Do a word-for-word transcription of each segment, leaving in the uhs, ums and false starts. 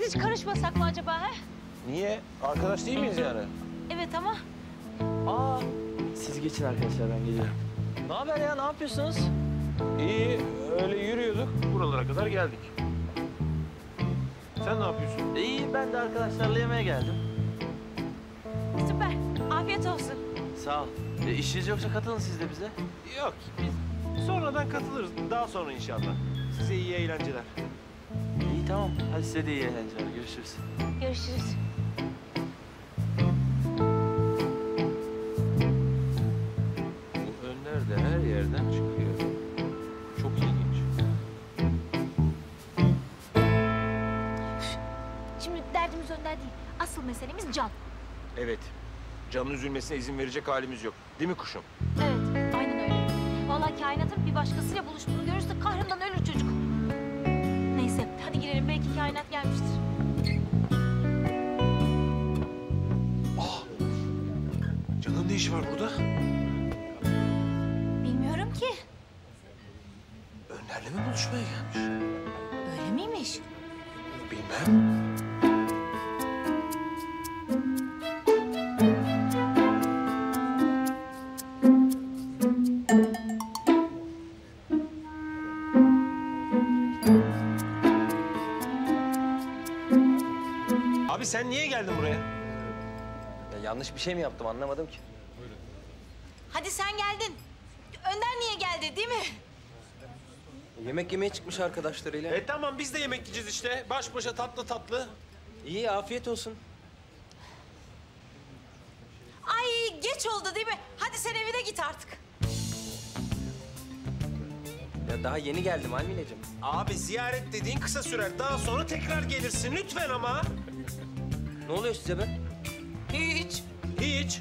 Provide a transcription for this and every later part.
hiç karışmasak mı acaba he? Niye? Arkadaş değil miyiz yani? Evet ama. Aa, siz geçin arkadaşlar, ben geliyorum. Ne haber ya, ne yapıyorsunuz? İyi, öyle yürüyorduk. Buralara kadar geldik. Sen ne yapıyorsun? İyi, ben de arkadaşlarla yemeğe geldim. Süper. Afiyet olsun. Sağ ol. E, işiniz yoksa katılın siz de bize. Yok, biz sonradan katılırız. Daha sonra inşallah. Size iyi eğlenceler. İyi, tamam. Hadi size de iyi eğlenceler. Görüşürüz. Görüşürüz. Bu Önder de her yerden çıkıyor. Çok ilginç. Şimdi derdimiz Önder değil. Asıl meselemiz Can. Evet. Can'ın üzülmesine izin verecek halimiz yok. Değil mi kuşum? Evet, aynen öyle. Vallahi kainatın bir başkasıyla buluştuğunu görürse kahrından ölür çocuk. Neyse, hadi girelim. Belki kainat gelmiştir. Can'ın ne işi var burada? Bilmiyorum ki. Önder'le mi buluşmaya gelmiş? Öyle miymiş? Bilmem. Abi sen niye geldin buraya? Ya yanlış bir şey mi yaptım, anlamadım ki. Hadi sen geldin. Önder niye geldi, değil mi? Yemek yemeye çıkmış arkadaşlarıyla. E tamam biz de yemek yiyeceğiz işte. Baş başa tatlı tatlı. İyi, afiyet olsun. Ay geç oldu değil mi? Hadi sen evine git artık. Ya daha yeni geldim Almineciğim. Abi ziyaret dediğin kısa sürer. Daha sonra tekrar gelirsin lütfen ama. Ne oluyor size be? Hiç. Hiç.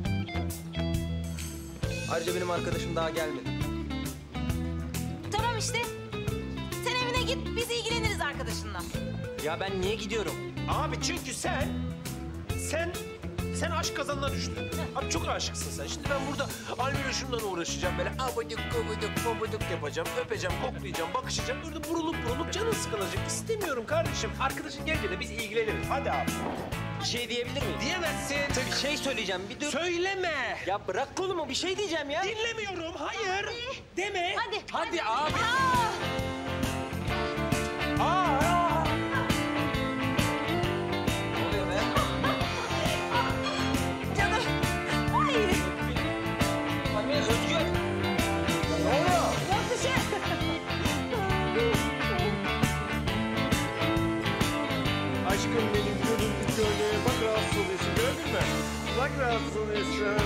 Ayrıca benim arkadaşım daha gelmedi. Tamam işte. Sen evine git, biz ilgileniriz arkadaşınla. Ya ben niye gidiyorum? Abi çünkü sen, sen, sen aşk kazanına düştün. Abi çok aşıksın sen. Şimdi ben burada Almila şundan uğraşacağım. Böyle abadık, abadık, abadık yapacağım. Öpeceğim, koklayacağım, bakışacağım. Burada burulup burulup canın sıkılacak. İstemiyorum kardeşim. Arkadaşın gelince de biz ilgileniriz. Hadi abi. Bir şey diyebilir miyim? Diyemezsin. Bir şey söyleyeceğim, bir dur. Söyleme. Ya bırak kolumu, bir şey diyeceğim ya. Dinlemiyorum. Hayır. Deme. Hadi. Hadi abi. Aa! Aa. Ne oluyor be? Canım. Ay. Almina, Özgür. Ne oluyor? Yok bir şey. Aşkım benim gönül şöyle bak rahatsız oluyorsun gördün mü? Bak rahatsız oluyorsun.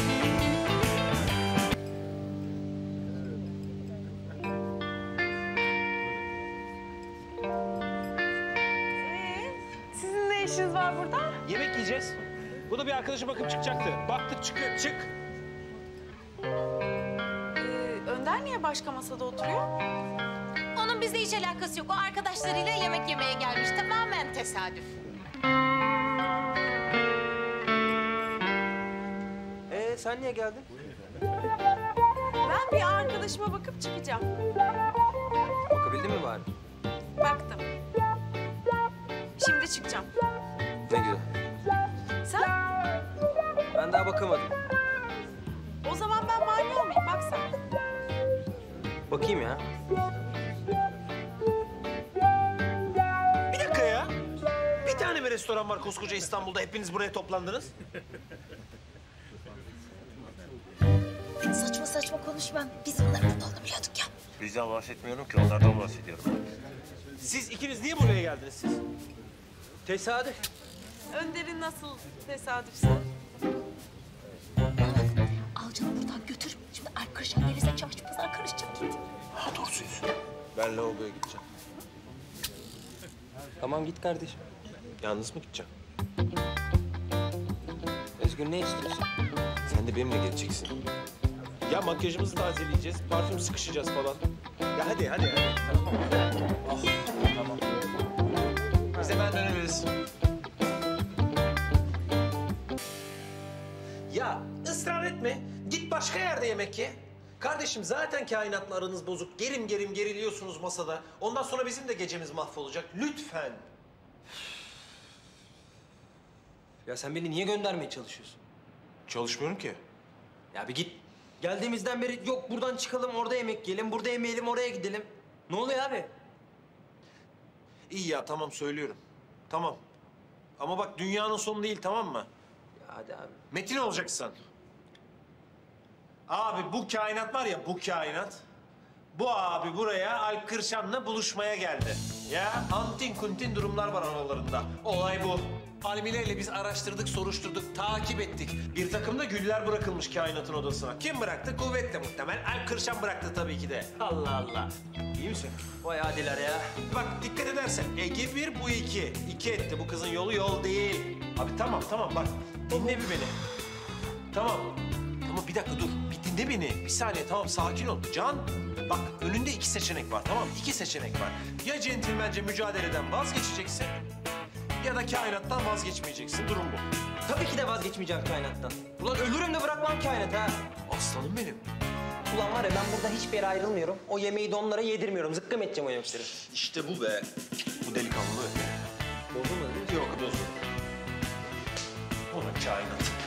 Ee, sizin ne işiniz var burada? Yemek yiyeceğiz. Bu da bir arkadaşı bakıp çıkacaktı. Baktık çıkıyor çık. Ee, Önder niye başka masada oturuyor? Onun bizle hiç alakası yok. O arkadaşlarıyla yemek yemeye gelmiş. Tamamen tesadüf. Ee, sen niye geldin? Ben bir arkadaşıma bakıp çıkacağım. Bakabildin mi bari? Baktım. Şimdi çıkacağım. Ne güzel. Sen? Ben daha bakamadım. O zaman ben mani olmayayım. Bak sen. Bakayım ya. Bir dakika ya. Bir tane mi restoran var koskoca İstanbul'da hepiniz buraya toplandınız? Saçma saçma konuşma. Biz onların burada olduğunu biliyorduk ya. Bizden bahsetmiyorum ki onlardan bahsediyorum. Siz ikiniz niye buraya geldiniz siz? Tesadüf. Önder'in nasıl tesadüfse. Al canım buradan götür. Şimdi arkadaşın gelirse çarşı pazar karışacak git. Ha doğru söylüyorsun. Ben lavaboya gideceğim. Tamam, git kardeşim. Yalnız mı gideceğim? Özgür, ne istiyorsun? Sen de benimle geleceksin. Ya makyajımızı tazeleyeceğiz, parfüm sıkışacağız falan. Ya hadi hadi hadi. Oh, tamam. Biz hemen döneriz. Ya ısrar etme. Git başka yerde yemek ye. Kardeşim zaten kainatla aranız bozuk. Gerim gerim geriliyorsunuz masada. Ondan sonra bizim de gecemiz mahvolacak. Lütfen. Ya sen beni niye göndermeye çalışıyorsun? Çalışmıyorum ki. Ya bir git. Geldiğimizden beri yok buradan çıkalım, orada yemek yiyelim, burada yemeyelim, oraya gidelim. Ne oluyor abi? İyi ya tamam söylüyorum. Tamam. Ama bak dünyanın sonu değil tamam mı? Ya hadi abi. Metin olacaksın. Abi bu kainat var ya bu kainat. Bu abi buraya Alp Kırşan'la buluşmaya geldi. Ya antin kuntin durumlar var aralarında. Olay bu. Almile ile biz araştırdık, soruşturduk, takip ettik. Bir takım da güller bırakılmış kainatın odasına. Kim bıraktı? Kuvvetle muhtemel. Alp Kırşan bıraktı tabii ki de. Allah Allah. İyi misin? Vay adiler ya. Bak dikkat edersen Ege bir, bu iki. İki etti. Bu kızın yolu yol değil. Abi tamam tamam bak dinle bir beni. Tamam. Tamam bir dakika dur. Bir dinle beni. Bir saniye tamam sakin ol. Can bak önünde iki seçenek var tamam mı? İki seçenek var. Ya centilmence mücadeleden vazgeçeceksin ya da kainattan vazgeçmeyeceksin. Durum bu. Tabii ki de vazgeçmeyeceğim kainattan. Ulan ölürüm de bırakmam kainatı ha. Aslanım benim. Ulan var ya ben buradan hiçbir yere ayrılmıyorum. O yemeği de onlara yedirmiyorum. Zıkkım edeceğim o yemekleri. İşte bu be. Bu delikanlı. Bozulmadı değil mi? Yok bozuldu. Ulan kainat.